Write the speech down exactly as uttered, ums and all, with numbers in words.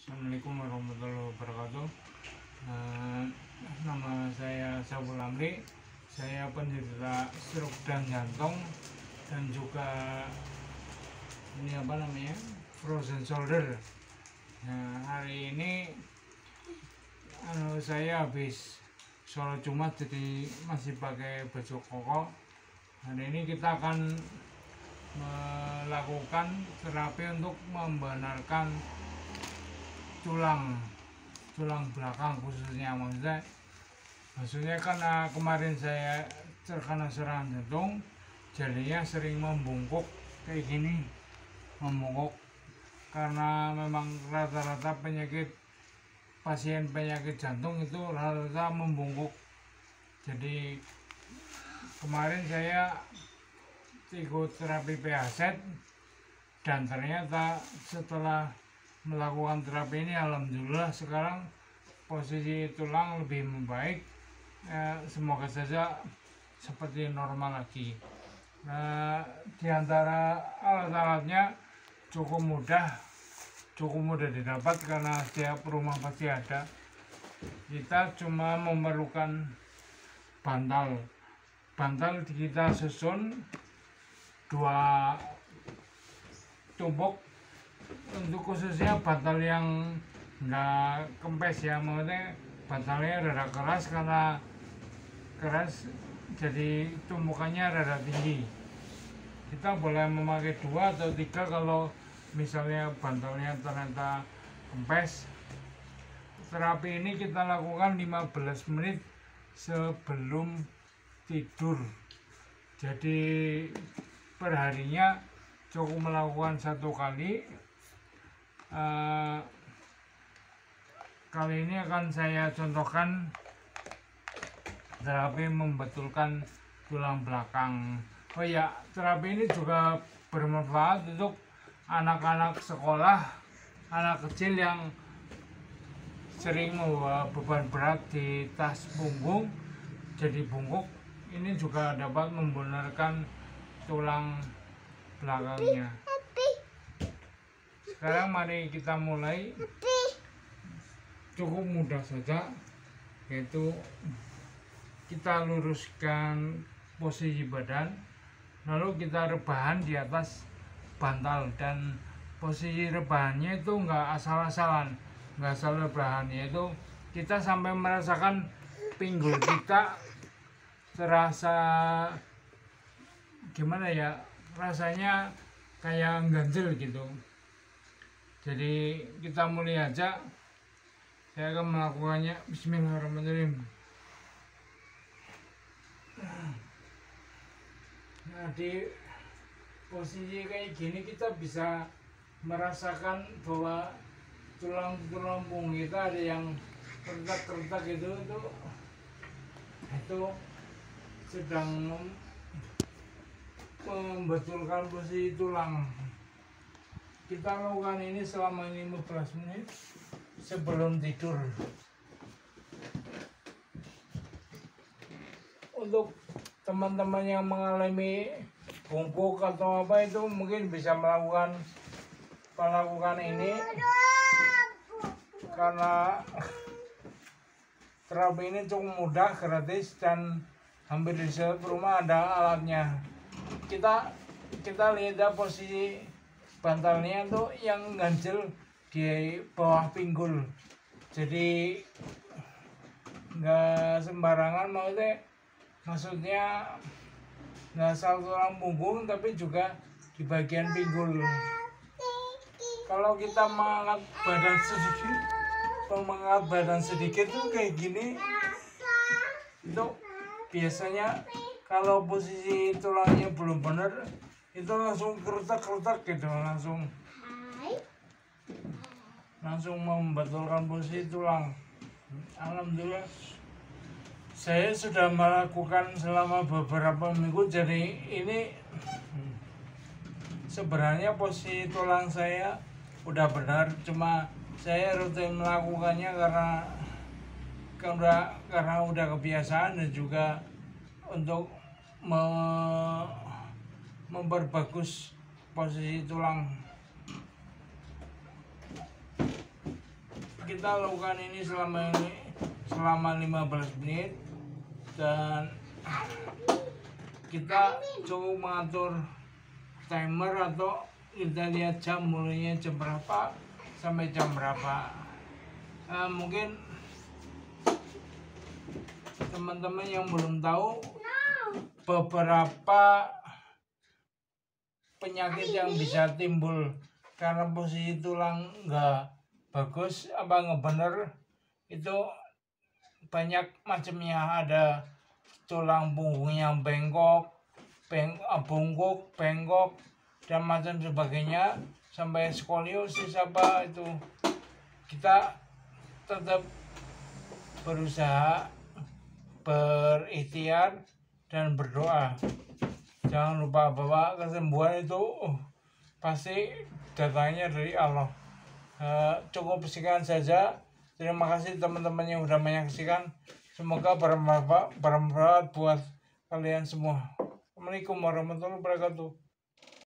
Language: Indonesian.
Assalamualaikum warahmatullahi wabarakatuh. Nah, nama saya Saiful Amri. Saya penderita stroke dan jantung dan juga ini apa namanya frozen shoulder. Nah, hari ini anu, saya habis sholat Jumat jadi masih pakai baju koko. Hari ini kita akan melakukan terapi untuk membenarkan tulang tulang belakang khususnya, maksudnya maksudnya karena kemarin saya terkena serangan jantung jadinya sering membungkuk kayak gini, membungkuk karena memang rata-rata penyakit pasien penyakit jantung itu rata-rata membungkuk. Jadi kemarin saya ikut terapi P H Z dan ternyata setelah melakukan terapi ini alhamdulillah sekarang posisi tulang lebih membaik, eh, semoga saja seperti normal lagi. Nah, di antara alat-alatnya cukup mudah cukup mudah didapat karena setiap rumah pasti ada. Kita cuma memerlukan bantal bantal kita susun dua tumpuk. Untuk khususnya bantal yang enggak kempes ya, maksudnya bantalnya rada keras, karena keras jadi tumpukannya rada tinggi. Kita boleh memakai dua atau tiga kalau misalnya bantalnya ternyata kempes. Terapi ini kita lakukan lima belas menit sebelum tidur. Jadi perharinya cukup melakukan satu kali. Uh, kali ini akan saya contohkan terapi membetulkan tulang belakang. Oh ya, terapi ini juga bermanfaat untuk anak-anak sekolah, anak kecil yang sering membawa beban berat di tas punggung jadi bungkuk. Ini juga dapat membenarkan tulang belakangnya. Sekarang mari kita mulai. Cukup mudah saja, yaitu kita luruskan posisi badan, lalu kita rebahan di atas bantal, dan posisi rebahannya itu enggak asal-asalan, enggak asal rebahan, yaitu kita sampai merasakan pinggul kita terasa gimana ya, rasanya kayak ganjel gitu. Jadi kita mulai aja. Saya akan melakukannya. Bismillahirrahmanirrahim. Nah, di posisi kayak gini kita bisa merasakan bahwa tulang-tulang punggung kita ada yang kertak-kertak gitu, itu itu sedang membetulkan posisi tulang. Kita lakukan ini selama lima belas menit sebelum tidur. Untuk teman-teman yang mengalami bungkuk atau apa, itu mungkin bisa melakukan melakukan ini karena terapi ini cukup mudah, gratis, dan hampir di setiap rumah ada alatnya. Kita kita lihat posisi bantalnya tuh yang ganjel di bawah pinggul, jadi nggak sembarangan, maksudnya maksudnya nggak asal tulang punggung tapi juga di bagian pinggul. Kalau kita mengangkat badan sedikit mengangkat badan sedikit tuh kayak gini, itu biasanya kalau posisi tulangnya belum benar itu langsung kerutak-kerutak gitu, langsung langsung membetulkan posisi tulang. Alhamdulillah saya sudah melakukan selama beberapa minggu, jadi ini sebenarnya posisi tulang saya udah benar, cuma saya rutin melakukannya karena karena karena udah kebiasaan, dan juga untuk me memperbagus posisi tulang. kita lakukan ini selama ini selama lima belas menit, dan kita cukup mengatur timer atau kita lihat jam, mulainya jam berapa sampai jam berapa. Nah, mungkin teman-teman yang belum tahu beberapa penyakit yang bisa timbul karena posisi tulang nggak bagus apa nggak bener itu banyak macamnya. Ada tulang punggung yang bengkok, beng, bungkuk, bengkok, dan macam sebagainya, sampai skoliosis apa itu. Kita tetap berusaha, berikhtiar, dan berdoa. Jangan lupa bahwa kesembuhan itu uh, pasti datangnya dari Allah. Uh, cukup sekian saja. Terima kasih teman-teman yang sudah menyaksikan. Semoga bermanfaat, bermanfaat buat kalian semua. Assalamualaikum warahmatullahi wabarakatuh.